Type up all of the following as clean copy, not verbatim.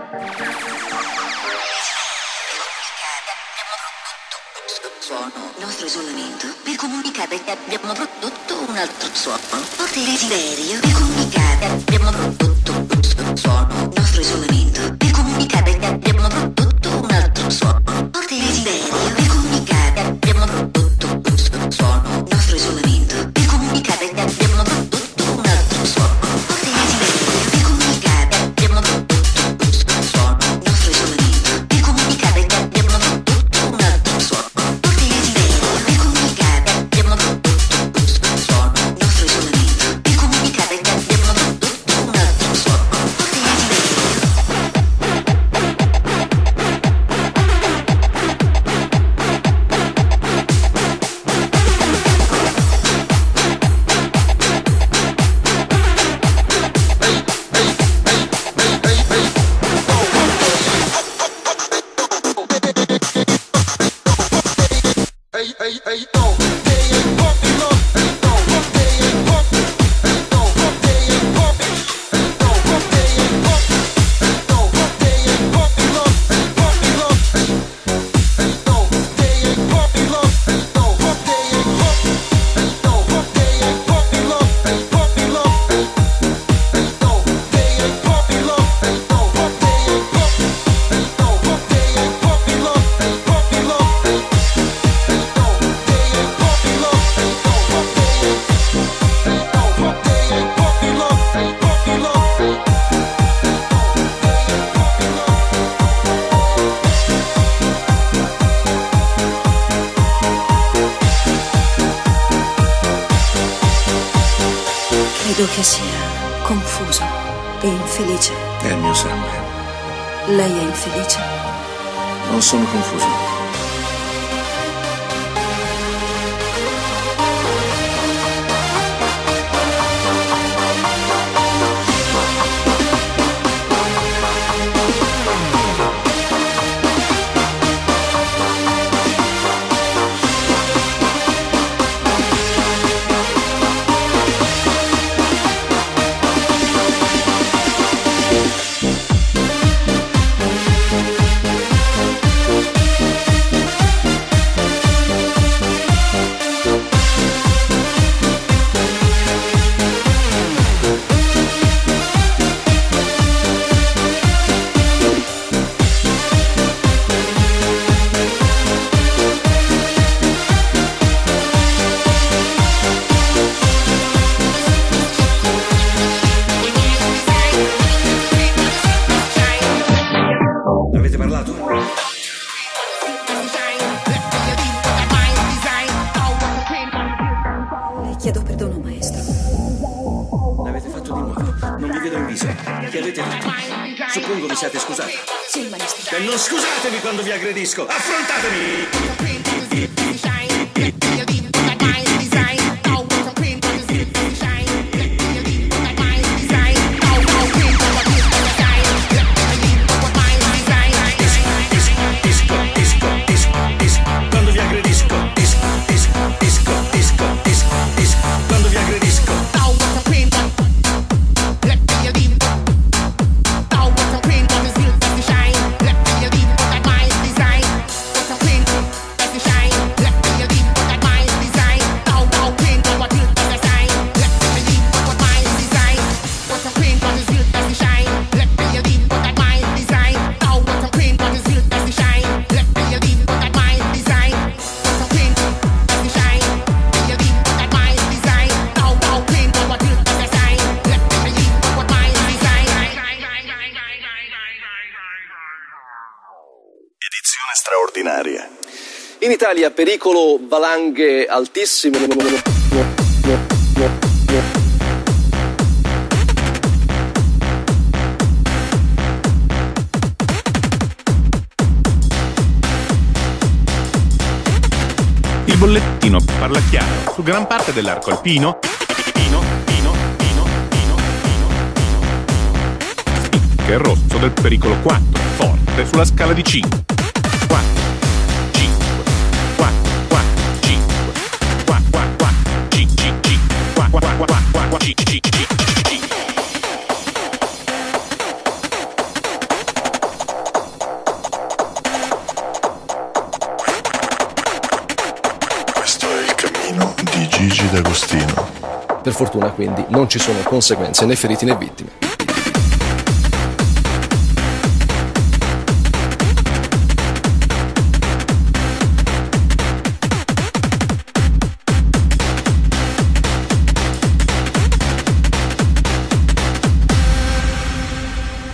Nostro isolamento per comunicare che abbiamo prodotto un altro suono. Porta il desiderio per comunicare abbiamo prodotto questo suono. Nostro isolamento per comunicare che abbiamo prodotto un altro suono. Porta il desiderio per comunicare abbiamo prodotto questo suono. Nostro isolamento per comunicare che abbiamo prodotto un altro suono. Porta il desiderio per comunicare abbiamo prodotto questo suono. Nostro isolamento per comunicare che abbiamo prodotto un altro suono. Credo che sia confuso e infelice. È il mio sangue. Lei è infelice? Non sono confuso. Chiedo perdono, maestro. L'avete fatto di nuovo. Non vi vedo in viso. Che avete fatto? Suppongo vi siate scusati. Sì, maestro. E non scusatevi quando vi aggredisco. Affrontatemi! Quando vi aggredisco. Quando vi aggredisco. Edizione straordinaria. In Italia pericolo valanghe altissime. Il bollettino parla chiaro su gran parte dell'arco alpino. Che è rosso del pericolo 4, forte sulla scala di 5. 4, 5, 4, 4, 5, 4, 4, 4, 5, 4, 4, 4, 4, 5, 5. Agostino. Per fortuna quindi non ci sono conseguenze né feriti né vittime.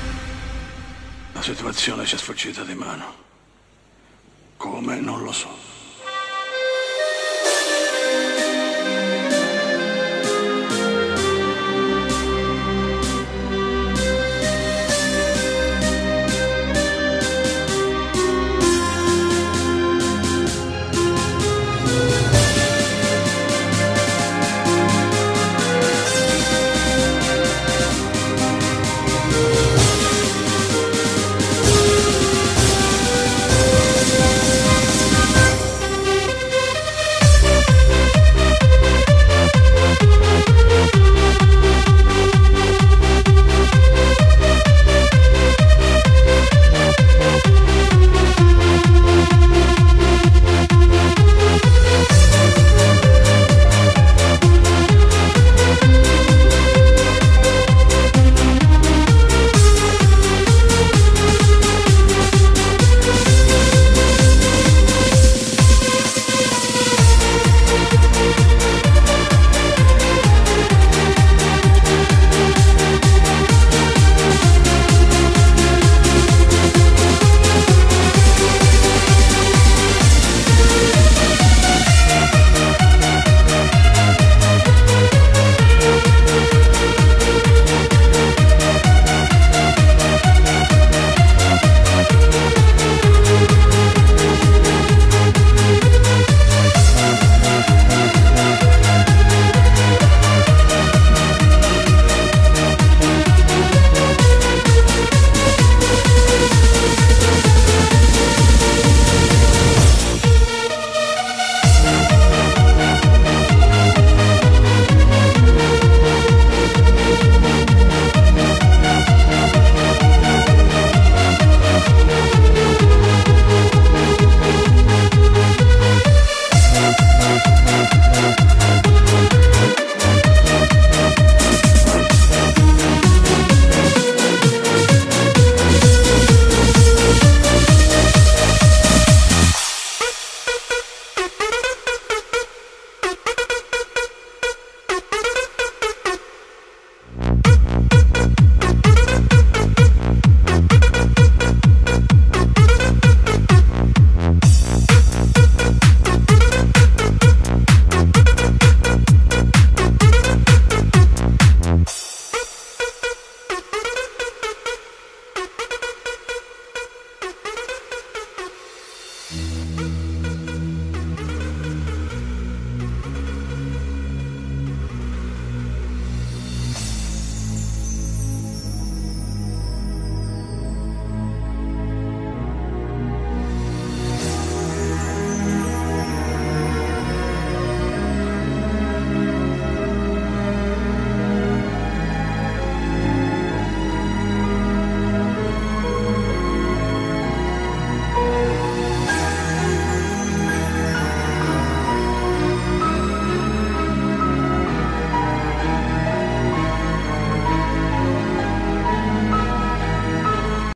La situazione ci è sfuggita di mano. Come? Non lo so.